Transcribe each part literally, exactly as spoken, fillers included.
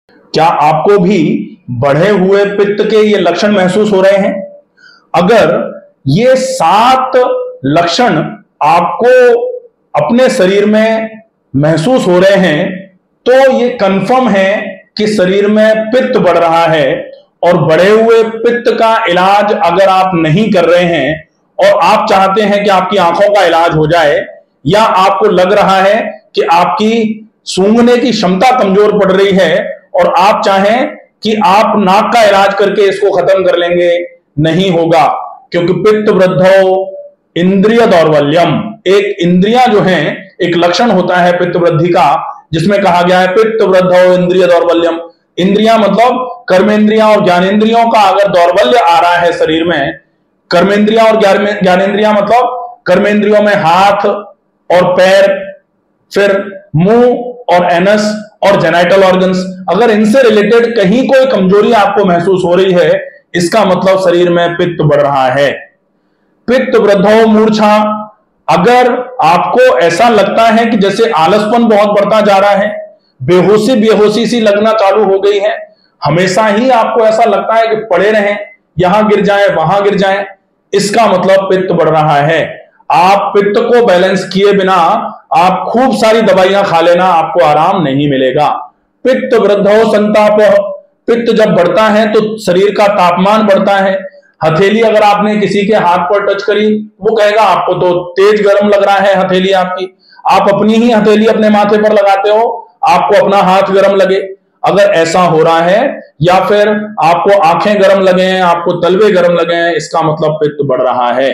क्या आपको भी बढ़े हुए पित्त के ये लक्षण महसूस हो रहे हैं? अगर ये सात लक्षण आपको अपने शरीर में महसूस हो रहे हैं तो ये कंफर्म है कि शरीर में पित्त बढ़ रहा है। और बढ़े हुए पित्त का इलाज अगर आप नहीं कर रहे हैं और आप चाहते हैं कि आपकी आंखों का इलाज हो जाए, या आपको लग रहा है कि आपकी सूंघने की क्षमता कमजोर पड़ रही है और आप चाहें कि आप नाक का इलाज करके इसको खत्म कर लेंगे, नहीं होगा। क्योंकि पित्त वृद्धौ इंद्रिय दौर्बल्यम, एक इंद्रियां जो हैं, एक लक्षण होता है पित्त वृद्धि का जिसमें कहा गया है पित्त वृद्धौ इंद्रिय दौर्बल्यम। इंद्रियां मतलब कर्मेंद्रियां और ज्ञानेंद्रियों का अगर दौर्बल्य आ रहा है शरीर में, कर्मेंद्रियां और ज्ञानेंद्रियां मतलब कर्मेंद्रियों में हाथ और पैर, फिर मुंह और एनस और जेनाइटल ऑर्गन्स, अगर इनसे रिलेटेड कहीं कोई कमजोरी आपको महसूस हो रही है, इसका मतलब शरीर में पित्त बढ़ रहा है। पित्त वृद्धौ मूर्छा, अगर आपको ऐसा लगता है कि जैसे आलसपन बहुत बढ़ता जा रहा है, बेहोशी बेहोशी सी लगना चालू हो गई है, हमेशा ही आपको ऐसा लगता है कि पड़े रहें, यहां गिर जाएं वहां गिर जाएं, इसका मतलब पित्त बढ़ रहा है। आप पित्त को बैलेंस किए बिना आप खूब सारी दवाइयां खा लेना, आपको आराम नहीं मिलेगा। पित्त वृद्धौ संताप, पित्त जब बढ़ता है तो शरीर का तापमान बढ़ता है। हथेली अगर आपने किसी के हाथ पर टच करी, वो कहेगा आपको तो तेज गर्म लग रहा है हथेली आपकी। आप अपनी ही हथेली अपने माथे पर लगाते हो, आपको अपना हाथ गर्म लगे। अगर ऐसा हो रहा है, या फिर आपको आंखें गर्म लगे हैं, आपको तलवे गर्म लगे हैं, इसका मतलब पित्त बढ़ रहा है।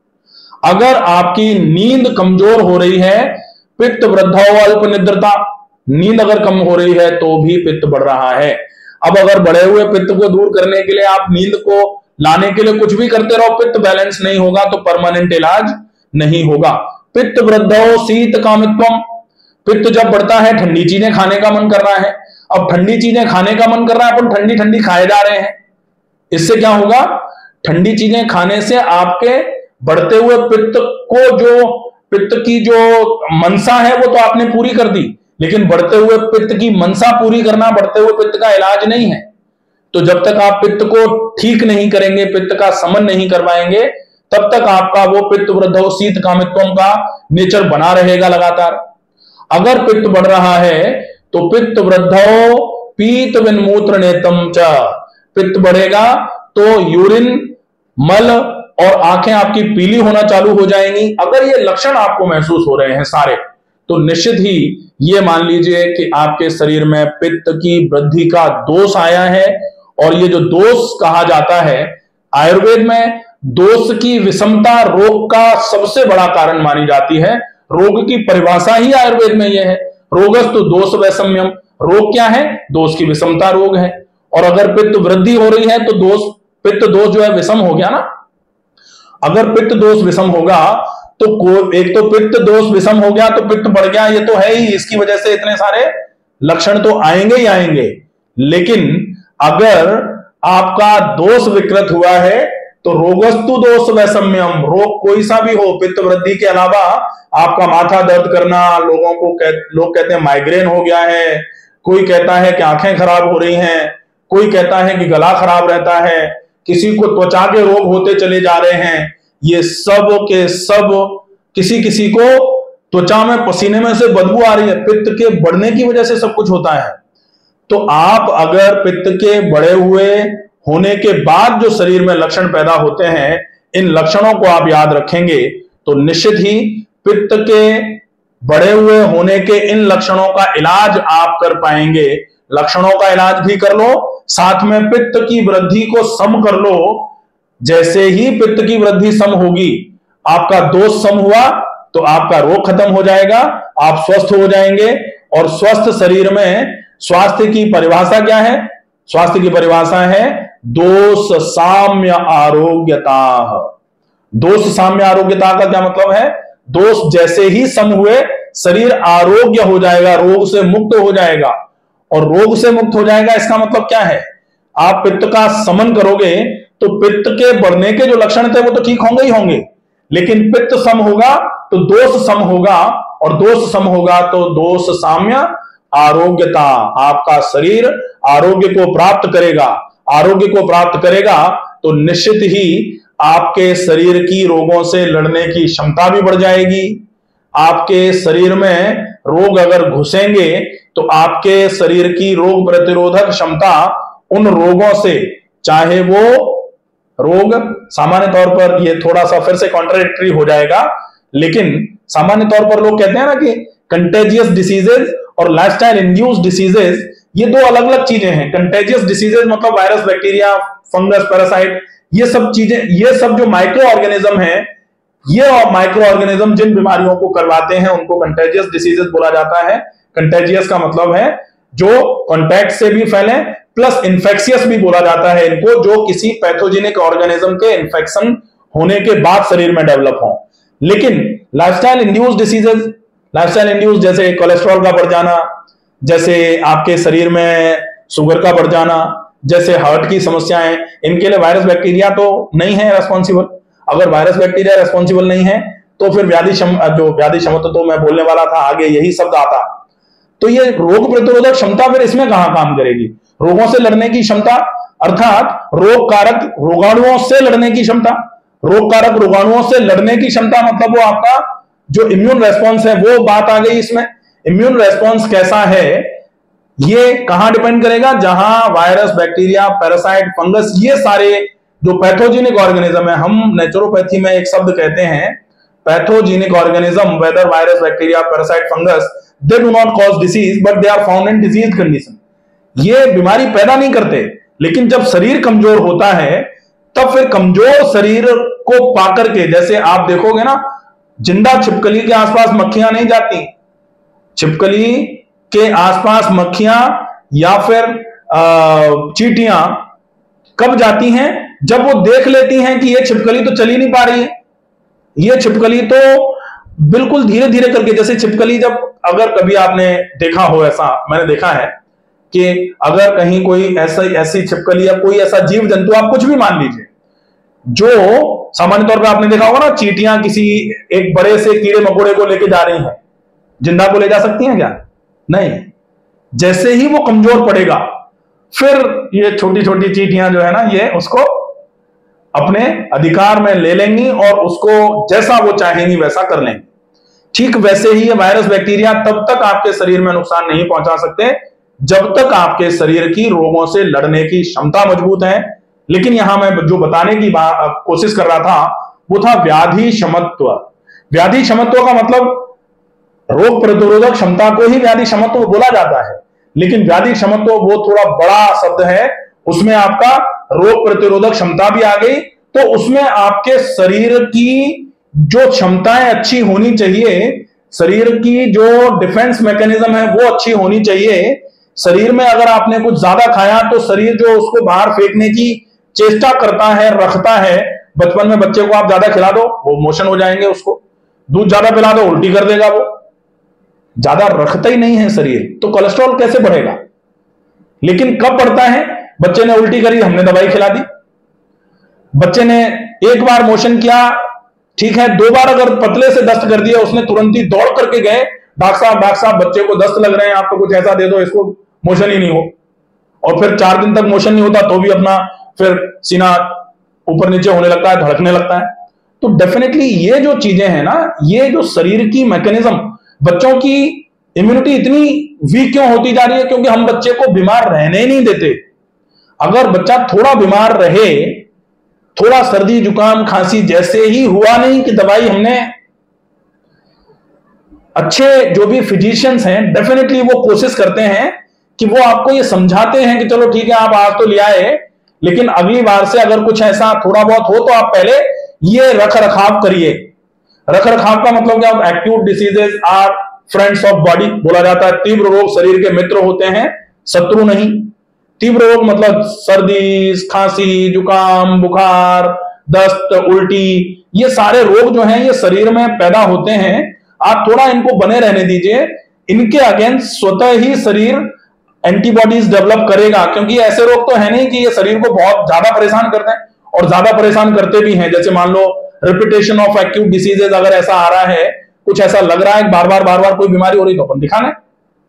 अगर आपकी नींद कमजोर हो रही है, पित्त वृद्धौ अल्प निद्रता, नींद अगर कम हो रही है तो भी पित्त बढ़ रहा है। अब अगर बढ़े हुए पित्त को दूर करने के लिए आप नींद को लाने के लिए कुछ भी करते रहो, पित्त बैलेंस नहीं होगा तो परमानेंट इलाज नहीं होगा। पित्त वृद्धौ शीत कामित्वम, पित्त जब बढ़ता है ठंडी चीजें खाने का मन कर रहा है। अब ठंडी चीजें खाने का मन कर रहा है, अपन ठंडी ठंडी खाए जा रहे हैं, इससे क्या होगा? ठंडी चीजें खाने से आपके बढ़ते हुए पित्त को, जो पित्त की जो मनसा है वो तो आपने पूरी कर दी, लेकिन बढ़ते हुए पित्त की मनसा पूरी करना बढ़ते हुए पित्त का इलाज नहीं है। तो जब तक आप पित्त को ठीक नहीं करेंगे, पित्त का समन नहीं करवाएंगे, तब तक आपका वो पित्त वृद्धौ शीत कामित्वम का नेचर बना रहेगा लगातार। अगर पित्त बढ़ रहा है तो पित्त वृद्धौ पीत विन्मूत्र नेतम च, पित्त बढ़ेगा तो यूरिन, मल और आंखें आपकी पीली होना चालू हो जाएंगी। अगर ये लक्षण आपको महसूस हो रहे हैं सारे, तो निश्चित ही ये मान लीजिए कि आपके शरीर में पित्त की वृद्धि का दोष आया है। और ये जो दोष कहा जाता है आयुर्वेद में, दोष की विषमता रोग का सबसे बड़ा कारण मानी जाती है। रोग की परिभाषा ही आयुर्वेद में यह है, रोगस्तु दोष वैषम्यम। रोग क्या है? दोष की विषमता रोग है। और अगर पित्त वृद्धि हो रही है तो दोष, पित्त दोष जो है विषम हो गया ना। अगर पित्त दोष विषम होगा तो एक तो पित्त दोष विषम हो गया तो पित्त बढ़ गया, ये तो है ही, इसकी वजह से इतने सारे लक्षण तो आएंगे ही आएंगे। लेकिन अगर आपका दोष विकृत हुआ है तो रोगस्तु दोष वैषम्यम, रोग कोई सा भी हो, पित्त वृद्धि के अलावा आपका माथा दर्द करना, लोगों को कह, लोग कहते हैं माइग्रेन हो गया है, कोई कहता है कि आंखें खराब हो रही हैं, कोई कहता है कि गला खराब रहता है, किसी को त्वचा के रोग होते चले जा रहे हैं। ये सब के सब, किसी किसी को त्वचा में पसीने में से बदबू आ रही है, पित्त के बढ़ने की वजह से सब कुछ होता है। तो आप अगर पित्त के बढ़े हुए होने के बाद जो शरीर में लक्षण पैदा होते हैं, इन लक्षणों को आप याद रखेंगे तो निश्चित ही पित्त के बढ़े हुए होने के इन लक्षणों का इलाज आप कर पाएंगे। लक्षणों का इलाज भी कर लो, साथ में पित्त की वृद्धि को सम कर लो। जैसे ही पित्त की वृद्धि सम होगी, आपका दोष सम हुआ तो आपका रोग खत्म हो जाएगा, आप स्वस्थ हो जाएंगे। और स्वस्थ शरीर में स्वास्थ्य की परिभाषा क्या है? स्वास्थ्य की परिभाषा है दोष साम्य आरोग्यता। दोष साम्य आरोग्यता का क्या मतलब है? दोष जैसे ही सम हुए शरीर आरोग्य हो जाएगा, रोग से मुक्त हो जाएगा। और रोग से मुक्त हो जाएगा इसका मतलब क्या है? आप पित्त का समन करोगे तो पित्त के बढ़ने के जो लक्षण थे वो तो ठीक होंगे ही होंगे, लेकिन पित्त सम होगा तो दोष सम होगा, और दोष सम होगा तो दोष साम्य आरोग्यता, आपका शरीर आरोग्य को प्राप्त करेगा, आरोग्य को प्राप्त करेगा तो निश्चित ही आपके शरीर की रोगों से लड़ने की क्षमता भी बढ़ जाएगी। आपके शरीर में रोग अगर घुसेंगे तो आपके शरीर की रोग प्रतिरोधक क्षमता उन रोगों से, चाहे वो रोग सामान्य तौर पर, ये थोड़ा सा फिर से कॉन्ट्राडिक्टरी हो जाएगा, लेकिन सामान्य तौर पर लोग कहते हैं ना कि कंटेजियस डिसीजेज और लाइफस्टाइल इंड्यूस्ड डिसीजेज, ये दो अलग अलग चीजें हैं। कंटेजियस डिसीजेज मतलब वायरस, बैक्टीरिया, फंगस, पैरासाइट, ये सब चीजें, ये सब जो माइक्रो ऑर्गेनिज्म है, ये माइक्रो ऑर्गेनिज्म जिन बीमारियों को करवाते हैं उनको कंटेजियस डिसीजेज बोला जाता है। कंटेजियस का मतलब है जो कॉन्टैक्ट से भी फैले, प्लस इंफेक्शियस भी बोला जाता है इनको, जो किसी पैथोजेनिक ऑर्गेनिज्म के इंफेक्शन होने के बाद शरीर में डेवलप हो। लेकिन lifestyle induced diseases, lifestyle induced जैसे कोलेस्ट्रॉल का बढ़ जाना, जैसे आपके शरीर में शुगर का बढ़ जाना, जैसे हार्ट की समस्याएं, इनके लिए वायरस बैक्टीरिया तो नहीं है रेस्पॉन्सिबल। अगर वायरस बैक्टीरिया रेस्पॉन्सिबल नहीं है तो फिर व्याधि शम, जो व्याधि क्षमता तो मैं बोलने वाला था आगे, यही शब्द आता। तो ये रोग प्रतिरोधक क्षमता फिर इसमें कहां काम करेगी? रोगों से लड़ने की क्षमता, अर्थात रोग कारक रोगाणुओं से लड़ने की क्षमता। रोग कारक रोगाणुओं से लड़ने की क्षमता मतलब वो आपका जो इम्यून रेस्पॉन्स है, वो बात आ गई इसमें। इम्यून रेस्पॉन्स कैसा है ये कहां डिपेंड करेगा? जहां वायरस, बैक्टीरिया, पैरासाइट, फंगस, ये सारे जो पैथोजेनिक ऑर्गेनिज्म है, हम नेचुरोपैथी में एक शब्द कहते हैं pathogenic organism, whether virus, bacteria, parasite, fungus, they do not cause disease but they are found in disease condition. ये बीमारी पैदा नहीं करते, लेकिन जब शरीर कमजोर होता है तब फिर कमजोर शरीर को पाकर के, जैसे आप देखोगे ना, जिंदा छिपकली के आसपास मक्खियां नहीं जाती। छिपकली के आसपास मक्खियां या फिर चींटियां कब जाती हैं? जब वो देख लेती हैं कि ये छिपकली तो चल ही नहीं पा रही है, ये छिपकली तो बिल्कुल धीरे धीरे करके, जैसे छिपकली जब, अगर कभी आपने देखा हो, ऐसा मैंने देखा है कि अगर कहीं कोई ऐसा ऐसी छिपकली या कोई ऐसा जीव जंतु, आप कुछ भी मान लीजिए, जो सामान्य तौर पे आपने देखा होगा ना, चींटियां किसी एक बड़े से कीड़े मकोड़े को लेके जा रही हैं, जिंदा को ले जा सकती हैं क्या? नहीं। जैसे ही वो कमजोर पड़ेगा फिर ये छोटी छोटी चींटियां जो है ना, ये उसको अपने अधिकार में ले लेंगी और उसको जैसा वो चाहेंगी वैसा कर लेंगी। ठीक वैसे ही ये वायरस, बैक्टीरिया तब तक आपके शरीर में नुकसान नहीं पहुंचा सकते जब तक आपके शरीर की रोगों से लड़ने की क्षमता मजबूत है। लेकिन यहां मैं जो बताने की कोशिश कर रहा था वो था व्याधि क्षमत्व। व्याधि क्षमत्व का मतलब रोग प्रतिरोधक क्षमता को ही व्याधि क्षमत्व बोला जाता है, लेकिन व्याधि क्षमत्व वो थोड़ा बड़ा शब्द है, उसमें आपका रोग प्रतिरोधक क्षमता भी आ गई, तो उसमें आपके शरीर की जो क्षमताएं अच्छी होनी चाहिए, शरीर की जो डिफेंस मैकेनिज्म है वो अच्छी होनी चाहिए। शरीर में अगर आपने कुछ ज्यादा खाया तो शरीर जो उसको बाहर फेंकने की चेष्टा करता है, रखता है। बचपन में बच्चे को आप ज्यादा खिला दो, वो मोशन हो जाएंगे, उसको दूध ज्यादा पिला दो, उल्टी कर देगा, वो ज्यादा रखता ही नहीं है शरीर, तो कोलेस्ट्रॉल कैसे बढ़ेगा? लेकिन कब बढ़ता है? बच्चे ने उल्टी करी, हमने दवाई खिला दी। बच्चे ने एक बार मोशन किया, ठीक है, दो बार अगर पतले से दस्त कर दिया, उसने तुरंत ही दौड़ करके गए, डॉक्टर साहब डॉक्टर साहब बच्चे को दस्त लग रहे हैं, आपको कुछ ऐसा दे दो इसको मोशन ही नहीं हो। और फिर चार दिन तक मोशन नहीं होता तो भी अपना फिर सीना ऊपर नीचे होने लगता है, धड़कने लगता है। तो डेफिनेटली ये जो चीजें हैं ना, ये जो शरीर की मैकेनिज्म, बच्चों की इम्यूनिटी इतनी वीक क्यों होती जा रही है? क्योंकि हम बच्चे को बीमार रहने ही नहीं देते। अगर बच्चा थोड़ा बीमार रहे, थोड़ा सर्दी जुकाम खांसी जैसे ही हुआ नहीं कि दवाई हमने, अच्छे जो भी फिजिशियंस हैं डेफिनेटली वो कोशिश करते हैं कि वो आपको ये समझाते हैं कि चलो ठीक है आप आज तो ले आए, लेकिन अगली बार से अगर कुछ ऐसा थोड़ा बहुत हो तो आप पहले ये रख रखाव करिए। रख रखाव का मतलब क्या? Acute diseases are friends of body बोला जाता है। तीव्र रोग शरीर के मित्र होते हैं, शत्रु नहीं। तीव्र रोग मतलब सर्दी, खांसी, जुकाम, बुखार, दस्त, उल्टी, ये सारे रोग जो हैं ये शरीर में पैदा होते हैं। आप थोड़ा इनको बने रहने दीजिए, इनके अगेंस्ट स्वतः ही शरीर एंटीबॉडीज डेवलप करेगा। क्योंकि ऐसे रोग तो है नहीं कि ये शरीर को बहुत ज्यादा परेशान करते हैं, और ज्यादा परेशान करते भी हैं। जैसे मान लो रिपीटेशन ऑफ एक्यूट डिसीजेज अगर ऐसा आ रहा है, कुछ ऐसा लग रहा है बार बार बार बार कोई बीमारी हो रही, तो अपन दिखाना है।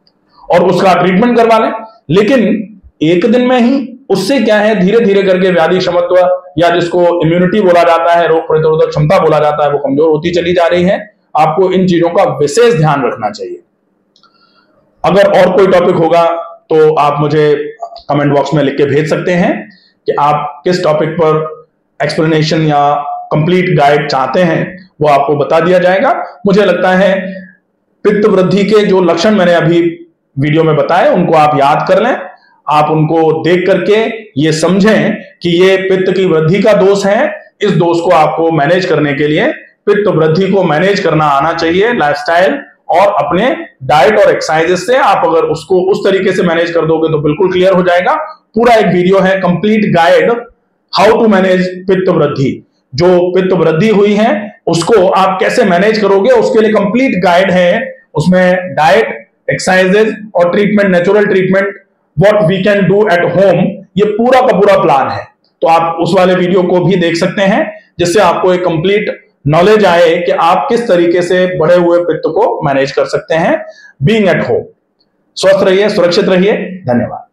और उसका ट्रीटमेंट करवा लें। लेकिन एक दिन में ही उससे क्या है, धीरे धीरे करके व्याधि क्षमत्व या जिसको इम्यूनिटी बोला जाता है, रोग प्रतिरोधक क्षमता बोला जाता है, वो कमजोर होती चली जा रही है। आपको इन चीजों का विशेष ध्यान रखना चाहिए। अगर और कोई टॉपिक होगा तो आप मुझे कमेंट बॉक्स में लिख के भेज सकते हैं कि आप किस टॉपिक पर एक्सप्लेनेशन या कंप्लीट गाइड चाहते हैं, वो आपको बता दिया जाएगा। मुझे लगता है पित्त वृद्धि के जो लक्षण मैंने अभी वीडियो में बताए उनको आप याद कर लें। आप उनको देख करके ये समझें कि ये पित्त की वृद्धि का दोष है। इस दोष को आपको मैनेज करने के लिए पित्त वृद्धि को मैनेज करना आना चाहिए, लाइफस्टाइल और अपने डाइट और एक्सरसाइजेस से। आप अगर उसको उस तरीके से मैनेज कर दोगे तो बिल्कुल क्लियर हो जाएगा। पूरा एक वीडियो है, complete guide how to manage पित्त वृद्धि। जो पित्त वृद्धि हुई है उसको आप कैसे मैनेज करोगे, उसके लिए कंप्लीट गाइड है। उसमें डाइट, एक्सरसाइजेस और treatment, natural treatment, what we can do at home, ये पूरा का पूरा प्लान है। तो आप उस वाले वीडियो को भी देख सकते हैं, जिससे आपको एक कंप्लीट नॉलेज आए कि आप किस तरीके से बढ़े हुए पित्त को मैनेज कर सकते हैं बीइंग एट होम। स्वस्थ रहिए, सुरक्षित रहिए। धन्यवाद।